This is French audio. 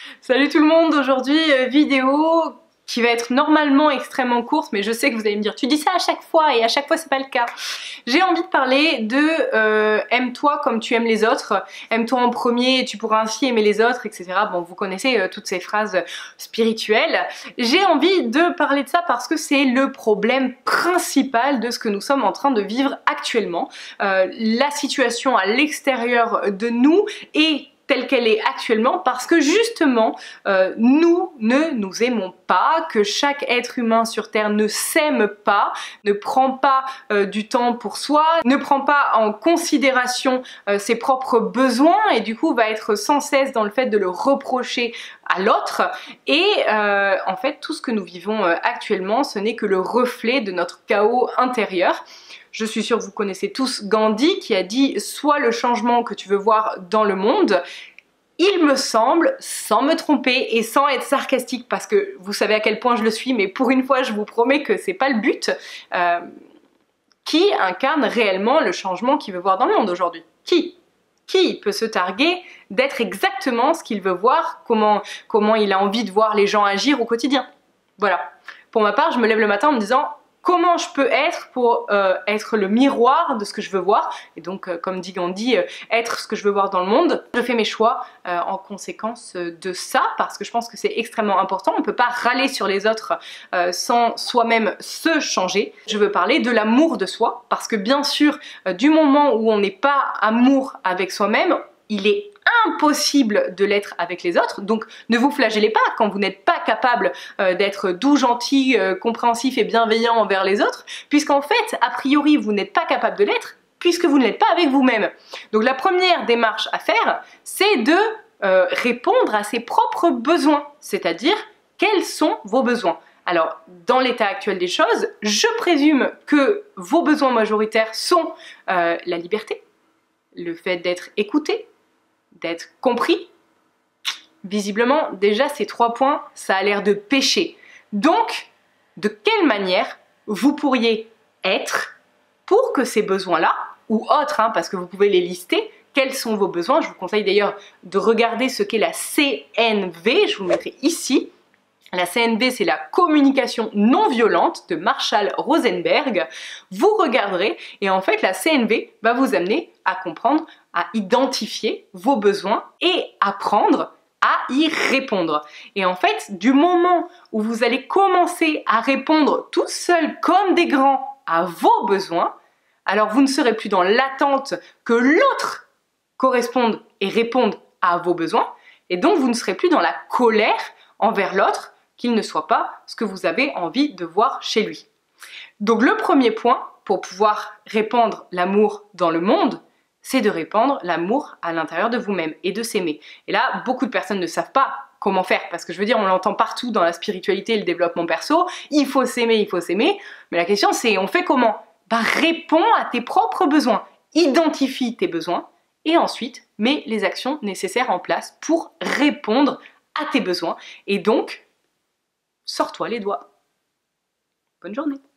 Salut tout le monde, aujourd'hui vidéo qui va être normalement extrêmement courte, mais je sais que vous allez me dire tu dis ça à chaque fois et à chaque fois c'est pas le cas. J'ai envie de parler de aime-toi comme tu aimes les autres, aime-toi en premier et tu pourras ainsi aimer les autres, etc. Bon, vous connaissez toutes ces phrases spirituelles. J'ai envie de parler de ça parce que c'est le problème principal de ce que nous sommes en train de vivre actuellement. La situation à l'extérieur de nous est telle qu'elle est actuellement parce que justement nous ne nous aimons pas, que chaque être humain sur Terre ne s'aime pas, ne prend pas du temps pour soi, ne prend pas en considération ses propres besoins et du coup va être sans cesse dans le fait de le reprocher à l'autre et en fait tout ce que nous vivons actuellement ce n'est que le reflet de notre chaos intérieur. Je suis sûre que vous connaissez tous Gandhi qui a dit « Sois le changement que tu veux voir dans le monde ». Il me semble, sans me tromper et sans être sarcastique, parce que vous savez à quel point je le suis, mais pour une fois je vous promets que c'est pas le but, qui incarne réellement le changement qu'il veut voir dans le monde aujourd'hui? Qui peut se targuer d'être exactement ce qu'il veut voir, comment il a envie de voir les gens agir au quotidien? Voilà. Pour ma part, je me lève le matin en me disant comment je peux être pour être le miroir de ce que je veux voir et donc comme dit Gandhi, être ce que je veux voir dans le monde. Je fais mes choix en conséquence de ça parce que je pense que c'est extrêmement important. On ne peut pas râler sur les autres sans soi-même se changer. Je veux parler de l'amour de soi parce que bien sûr du moment où on n'est pas amour avec soi-même, il est impossible de l'être avec les autres, donc ne vous flagellez pas quand vous n'êtes pas capable d'être doux, gentil, compréhensif et bienveillant envers les autres, puisqu'en fait, a priori, vous n'êtes pas capable de l'être, puisque vous ne l'êtes pas avec vous-même. Donc la première démarche à faire, c'est de répondre à ses propres besoins, c'est-à-dire quels sont vos besoins. Alors, dans l'état actuel des choses, je présume que vos besoins majoritaires sont la liberté, le fait d'être écouté, d'être compris. Visiblement, déjà ces 3 points, ça a l'air de pécher. Donc, de quelle manière vous pourriez être pour que ces besoins-là, ou autres, parce que vous pouvez les lister, quels sont vos besoins? Je vous conseille d'ailleurs de regarder ce qu'est la CNV, je vous le mettrai ici. La CNV, c'est la communication non violente de Marshall Rosenberg. Vous regarderez et en fait la CNV va vous amener à comprendre, à identifier vos besoins et apprendre à y répondre. Et en fait, du moment où vous allez commencer à répondre tout seul comme des grands à vos besoins, alors vous ne serez plus dans l'attente que l'autre corresponde et réponde à vos besoins et donc vous ne serez plus dans la colère envers l'autre qu'il ne soit pas ce que vous avez envie de voir chez lui. Donc le premier point pour pouvoir répandre l'amour dans le monde, c'est de répandre l'amour à l'intérieur de vous-même et de s'aimer. Et là, beaucoup de personnes ne savent pas comment faire, parce que je veux dire, on l'entend partout dans la spiritualité et le développement perso, il faut s'aimer, mais la question c'est, on fait comment? Réponds à tes propres besoins, identifie tes besoins, et ensuite, mets les actions nécessaires en place pour répondre à tes besoins, et donc, sors-toi les doigts. Bonne journée.